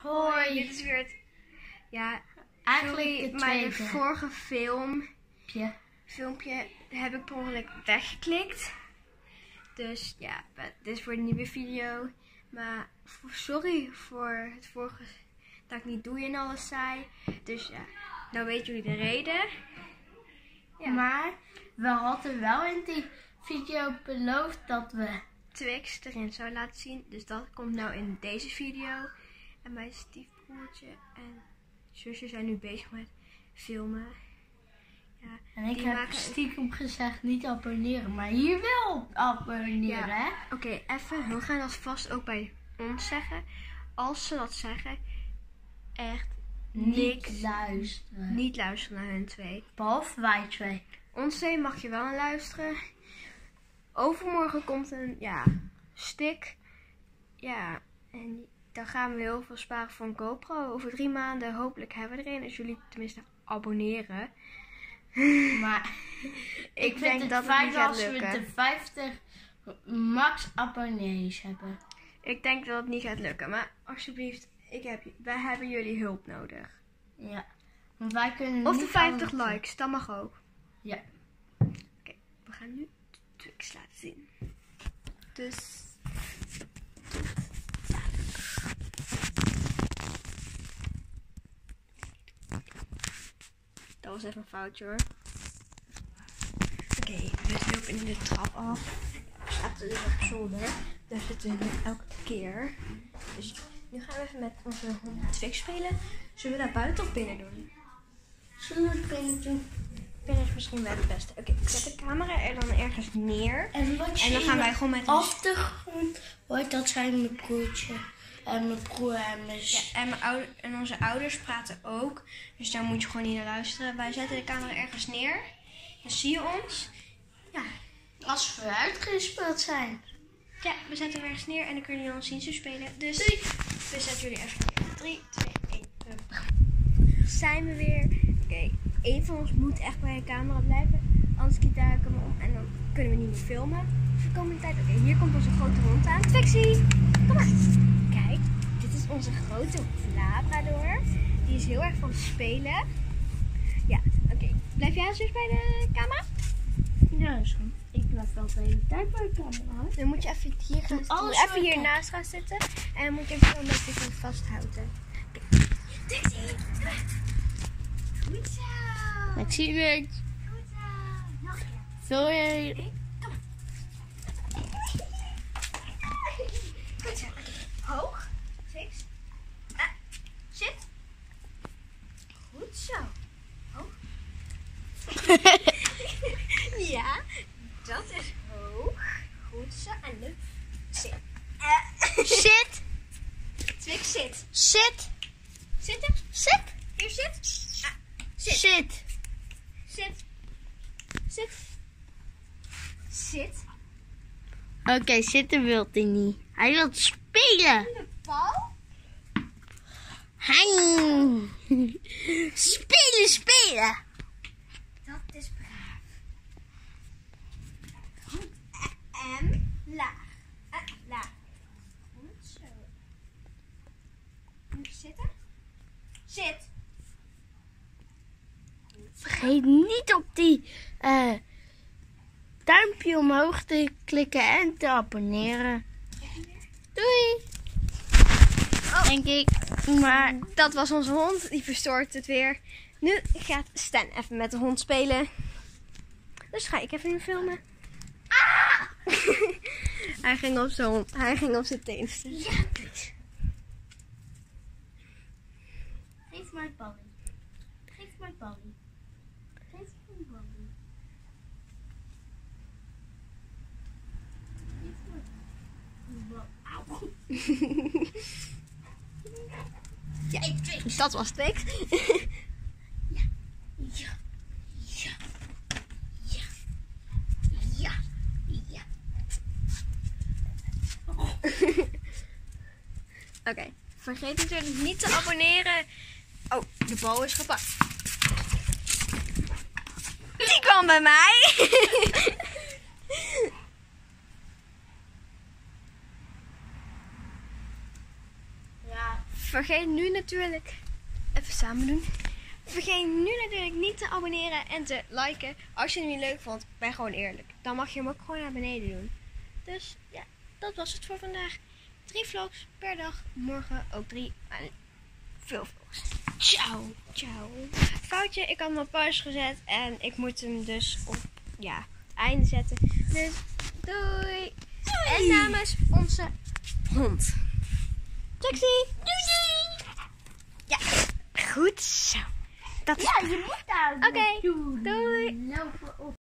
Hoi. Dit is weer het... Ja, Eigenlijk mijn vorige filmpje heb ik per ongeluk weggeklikt. Dus ja, dit is voor een nieuwe video. Maar sorry voor het vorige dat ik niet doe en alles zei. Dus ja, nou weten jullie de reden. Ja. Maar we hadden wel in die video beloofd dat we Twix erin zou laten zien. Dus dat komt nou in deze video. En mijn stiefbroertje en zusje zijn nu bezig met filmen. Ja, en ik heb stiekem gezegd niet abonneren, maar hier wel op abonneren, hè? Oké, even. We gaan dat vast ook bij ons zeggen. Als ze dat zeggen, echt niet luisteren. Niet luisteren naar hun twee. Behalve wij twee. Ons twee mag je wel aan luisteren. Overmorgen komt een stick. Ja, en dan gaan we heel veel sparen voor een GoPro. Over 3 maanden hopelijk hebben we er een. Als jullie tenminste abonneren. Maar ik denk dat het niet gaat lukken. Als we de 50 max abonnees hebben. Ik denk dat het niet gaat lukken. Maar alsjeblieft, wij hebben jullie hulp nodig. Ja. Want wij kunnen of de 50 likes, dat mag ook. Ja. Oké, we gaan nu de Twix laten zien. Dus... Dat was even een foutje hoor. Oké, we lopen in de trap af. We staan dus op zolder. Daar zitten we elke keer. Dus nu gaan we even met onze hond Twix spelen. Zullen we daar buiten of binnen doen? Zullen we het binnen doen? Binnen is misschien wel het beste. Oké, ik zet de camera er dan ergens neer. En dan gaan wij gewoon met achtergrond. Hoor, dat zijn mijn broertje. En mijn broer en mijn en onze ouders praten ook. Dus daar moet je gewoon niet naar luisteren. Wij zetten de camera ergens neer. Dan zie je ons. Ja. Als we uitgespeeld zijn. Ja, we zetten hem ergens neer en dan kunnen jullie ons zien zo spelen. Dus we zetten jullie even neer. 3, 2, 1. Zijn we weer. Oké, één van ons moet echt bij de camera blijven. Anders duiken we om en dan kunnen we niet meer filmen. De komende tijd. Oké, hier komt onze grote hond aan. Twixie, kom maar. Kijk, dit is onze grote Labrador. Die is heel erg van spelen. Ja, oké. Blijf jij dus bij de camera? Ja, is goed. Ik blijf wel de hele tijd bij de camera. Dan moet je even hier gaan zitten. Even hiernaast gaan zitten. En dan moet je even een beetje vasthouden. Oké. Twixie, goed zo. Ik zie niks. Goed zo. Nog een keer. Vul je... Kom maar. Goed zo. Hoog. Twix. Zit. Goed zo. Hoog. Ja, dat is hoog. Goed zo. En nu zit. Zit. Twix zit. Zit. Zitten. Zit. Hier zit. Zit. Zit. Zit. Zit. Zit. Oké, zitten wil hij niet. Hij wil spelen. De bal. Spelen. Dat is braaf. Goed. En laag. Laag. Goed zo. Nu zitten. Zit. Vergeet niet op die duimpje omhoog te klikken en te abonneren. Doei. Denk ik. Maar dat was onze hond. Die verstoort het weer. Nu gaat Stan even met de hond spelen. Dus ga ik even nu filmen. Hij ging op zijn hond. Hij ging op zijn teensten. Ja, dus. Geef mij ballie. Geef mij ballie. Geef mij ballie. Ja, dat was Twix. Ja. Oké, vergeet natuurlijk niet te abonneren. Oh, de bal is gepakt. Die kwam bij mij. vergeet nu natuurlijk... Even samen doen. Vergeet nu natuurlijk niet te abonneren en te liken. Als je het niet leuk vond, ben gewoon eerlijk. Dan mag je hem ook gewoon naar beneden doen. Dus ja, dat was het voor vandaag. 3 vlogs per dag. Morgen ook 3. En veel vlogs. Ciao. Ciao. Foutje, ik had hem op pauze gezet. En ik moet hem dus op einde zetten. Dus doei. En namens onze hond. Taxi. Doei. Ja, goed zo. Dat is Ja, je moet daar Oké, doen. doei. Lopen op.